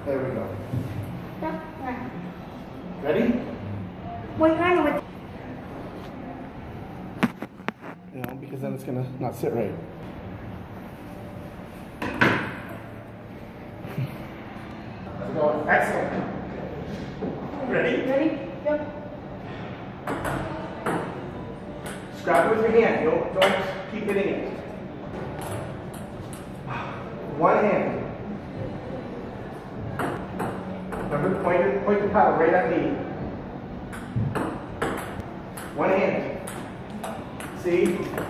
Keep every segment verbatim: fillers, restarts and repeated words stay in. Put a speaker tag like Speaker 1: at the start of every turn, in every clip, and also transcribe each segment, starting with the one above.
Speaker 1: There we go.
Speaker 2: Yep. Right.
Speaker 1: Ready?
Speaker 2: Wait, I know what.
Speaker 1: You know, because then it's gonna not sit right. How's it going? Excellent. Ready?
Speaker 2: Ready? Yep.
Speaker 1: Just grab it with your hand. Don't, don't keep hitting it. One hand. Remember, point, your, point the paddle right at me. One hand. See?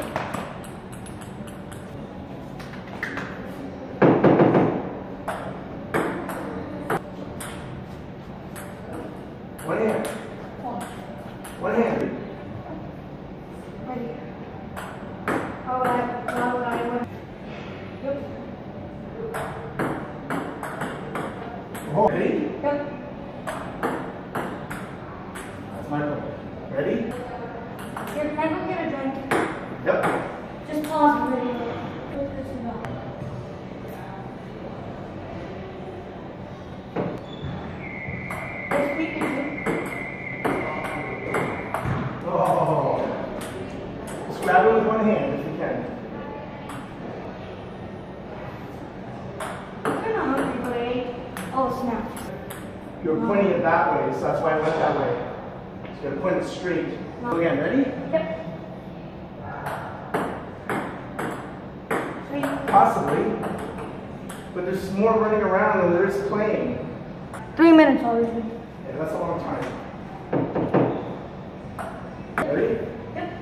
Speaker 1: One hand. One hand.
Speaker 2: Ready. All right. All right. Yep.
Speaker 1: Oh, ready?
Speaker 2: Yep.
Speaker 1: That's my point. Ready?
Speaker 2: Here, can I go get a drink?
Speaker 1: Yep.
Speaker 2: Just pause the video. Look this is up. Let's speak to you.
Speaker 1: Oh. Just grab it with one hand if you can.
Speaker 2: I'm not hungry, but I ate. Oh, snap.
Speaker 1: You're pointing it that way, so that's why I went that way. So you're point it straight. Go again, ready?
Speaker 2: Yep. Three.
Speaker 1: Possibly. But there's more running around than there is playing.
Speaker 2: Three minutes already.
Speaker 1: Yeah, that's a long time. Ready?
Speaker 2: Yep.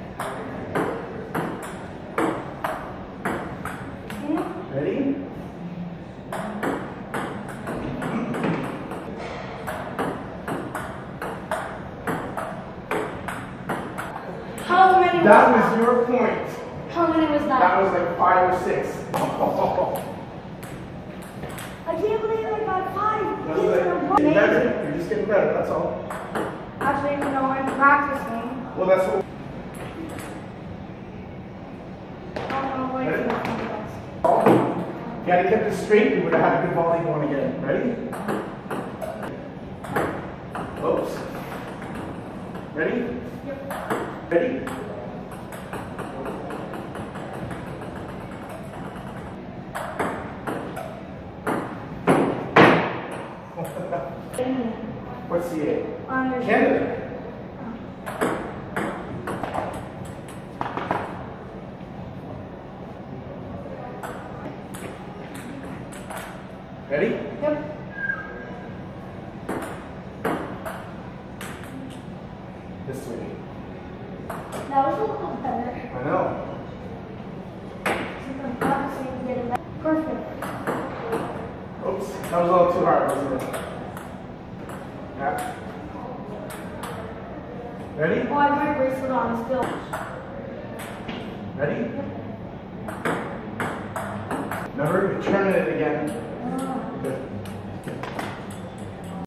Speaker 1: Ready?
Speaker 2: How many was
Speaker 1: That
Speaker 2: that?
Speaker 1: was your point.
Speaker 2: How many was that?
Speaker 1: That was like five or six.
Speaker 2: I can't believe I got five.
Speaker 1: That's
Speaker 2: These
Speaker 1: like,
Speaker 2: are
Speaker 1: you're
Speaker 2: amazing.
Speaker 1: better. You're just getting better, that's all.
Speaker 2: Actually, you know, I'm practicing.
Speaker 1: Well, that's what.
Speaker 2: I don't know what
Speaker 1: Ready?
Speaker 2: it is.
Speaker 1: If you had kept it straight, you would have had a good volley going again. Ready? Oops. Ready?
Speaker 2: Yep.
Speaker 1: Ready? What's the A?
Speaker 2: On
Speaker 1: Canada. Ready?
Speaker 2: Yep.
Speaker 1: This way.
Speaker 2: That was a little better.
Speaker 1: I know.
Speaker 2: Since I'm practicing to get it back. Perfect.
Speaker 1: Oops, that was a little too hard, wasn't it? Yeah. Ready?
Speaker 2: Oh, I have my bracelet on still.
Speaker 1: Ready? Remember, you're turning it again.